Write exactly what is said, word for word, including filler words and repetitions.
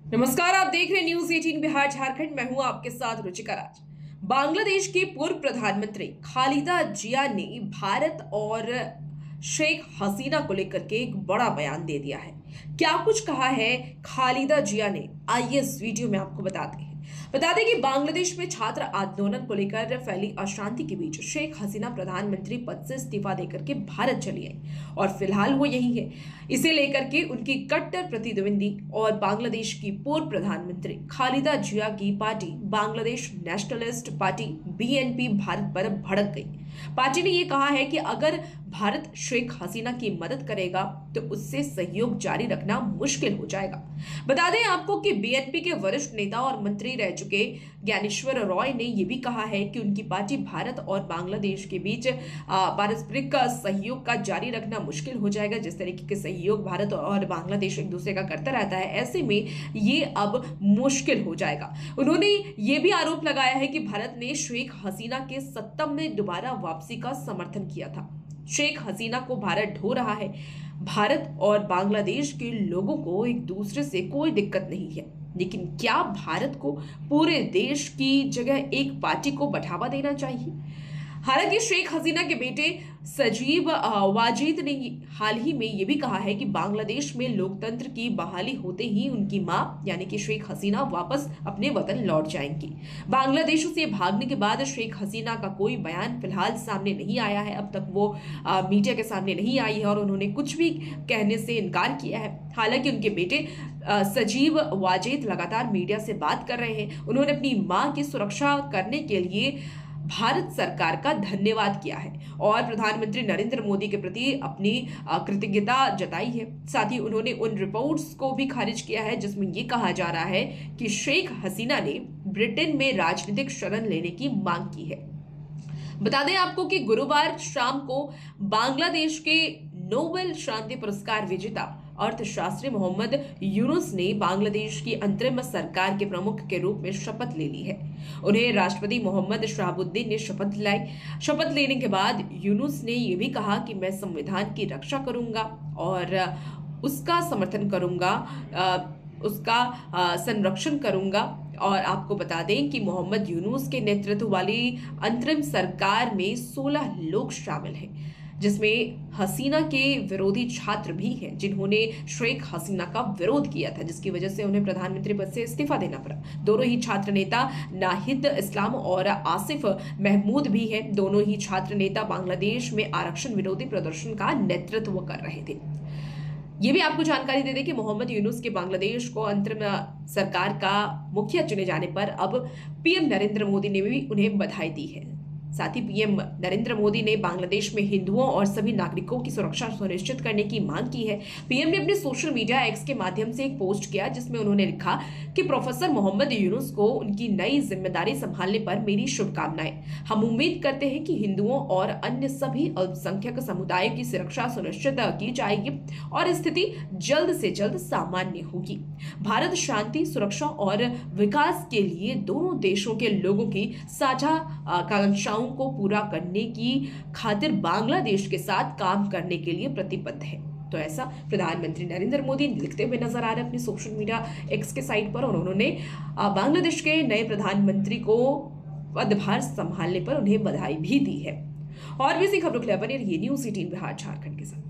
नमस्कार, आप देख रहे हैं न्यूज अठारह बिहार झारखंड। मैं हूं आपके साथ रुचिका राज। बांग्लादेश के पूर्व प्रधानमंत्री खालिदा जिया ने भारत और शेख हसीना को लेकर के एक बड़ा बयान दे दिया है। क्या कुछ कहा है खालिदा जिया ने, आइए इस वीडियो में आपको बताते हैं। बता दें कि बांग्लादेश में छात्र आंदोलन को लेकर फैली अशांति के बीच शेख हसीना प्रधानमंत्री पद से इस्तीफा देकर के भारत चली आई और फिलहाल वो यही है। इसे लेकर के उनकी कट्टर प्रतिद्वंदी और बांग्लादेश की पूर्व प्रधानमंत्री खालिदा जिया की party Bangladesh nationalist party B N P Bharat पर भड़क गई। पार्टी ने यह कहा है कि अगर भारत शेख हसीना की मदद करेगा तो उससे सहयोग जारी रखना मुश्किल हो जाएगा। बता दें आपको कि बी एन पी के वरिष्ठ नेता और मंत्री रह चुके ज्ञानेश्वर रॉय ने यह भी कहा है कि उनकी पार्टी भारत और बांग्लादेश के बीच पारस्परिक सहयोग का जारी रखना मुश्किल हो जाएगा। जिस तरीके के सहयोग भारत और बांग्लादेश एक दूसरे का करता रहता है, ऐसे में ये अब मुश्किल हो जाएगा। उन्होंने ये भी आरोप लगाया है कि भारत ने शेख हसीना के सत्ता में दोबारा वापसी का समर्थन किया था। शेख हसीना को भारत ढो रहा है। भारत और बांग्लादेश के लोगों को एक दूसरे से कोई दिक्कत नहीं है, लेकिन क्या भारत को पूरे देश की जगह एक पार्टी को बढ़ावा देना चाहिए? हालांकि शेख हसीना के बेटे सजीब वाजिद ने हाल ही में यह भी कहा है कि बांग्लादेश में लोकतंत्र की बहाली होते ही उनकी मां यानी कि शेख हसीना वापस अपने वतन लौट जाएंगी। बांग्लादेश से भागने के बाद शेख हसीना का कोई बयान फिलहाल सामने नहीं आया है। अब तक वो आ, मीडिया के सामने नहीं आई है और उन्होंने कुछ भी कहने से इनकार किया है। हालांकि उनके बेटे आ, सजीब वाजिद लगातार मीडिया से बात कर रहे हैं। उन्होंने अपनी मां की सुरक्षा करने के लिए भारत सरकार का धन्यवाद किया है और प्रधानमंत्री नरेंद्र मोदी के प्रति अपनी कृतज्ञता जताई है। साथ ही उन्होंने उन रिपोर्ट्स को भी खारिज किया है जिसमें यह कहा जा रहा है कि शेख हसीना ने ब्रिटेन में राजनीतिक शरण लेने की मांग की है। बता दें आपको कि गुरुवार शाम को बांग्लादेश के नोबेल शांति पुरस्कार विजेता अर्थशास्त्री मोहम्मद यूनुस ने बांग्लादेश की अंतरिम सरकार के प्रमुख के रूप में शपथ ले ली है। उन्हें राष्ट्रपति मोहम्मद शहाबुद्दीन ने शपथ दिलाई। शपथ लेने के बाद यूनुस ने यह भी कहा कि मैं संविधान की रक्षा करूंगा और उसका समर्थन करूंगा, उसका संरक्षण करूंगा। और आपको बता दें कि मोहम्मद यूनुस के नेतृत्व वाली अंतरिम सरकार में सोलह लोग शामिल हैं, जिसमें हसीना के विरोधी छात्र भी हैं जिन्होंने शेख हसीना का विरोध किया था, जिसकी वजह से उन्हें प्रधानमंत्री पद से इस्तीफा देना पड़ा। दोनों ही छात्र नेता नाहिद इस्लाम और आसिफ महमूद भी हैं। दोनों ही छात्र नेता बांग्लादेश में आरक्षण विरोधी प्रदर्शन का नेतृत्व कर रहे थे। ये भी आपको जानकारी दे दें कि मोहम्मद यूनुस के बांग्लादेश को अंतरिम सरकार का मुखिया चुने जाने पर अब पीएम नरेंद्र मोदी ने भी उन्हें बधाई दी है। साथ ही पीएम नरेंद्र मोदी ने बांग्लादेश में हिंदुओं और सभी नागरिकों की सुरक्षा सुनिश्चित करने की मांग की है। पीएम ने अपने सोशल मीडिया एक्स के माध्यम से एक पोस्ट किया जिसमें उन्होंने लिखा कि प्रोफेसर मोहम्मद यूनुस को उनकी नई जिम्मेदारी संभालने पर मेरी शुभकामनाएं। हम उम्मीद करते हैं कि हिंदुओं और अन्य सभी अल्पसंख्यक समुदायों की सुरक्षा सुनिश्चित की जाएगी और स्थिति जल्द से जल्द सामान्य होगी। भारत शांति, सुरक्षा और विकास के लिए दोनों देशों के लोगों की साझा आकांक्षाओं को पूरा करने की खातिर बांग्लादेश के साथ काम करने के लिए प्रतिबद्ध है। तो ऐसा प्रधानमंत्री नरेंद्र मोदी लिखते हुए नजर आ रहे हैं अपनी सोशल मीडिया एक्स के साइट पर और उन्होंने बांग्लादेश के नए प्रधानमंत्री को पदभार संभालने पर उन्हें बधाई भी दी है। और भी इसी खबरों के लिए बने रहिए न्यूज अठारह बिहार झारखंड के साथ।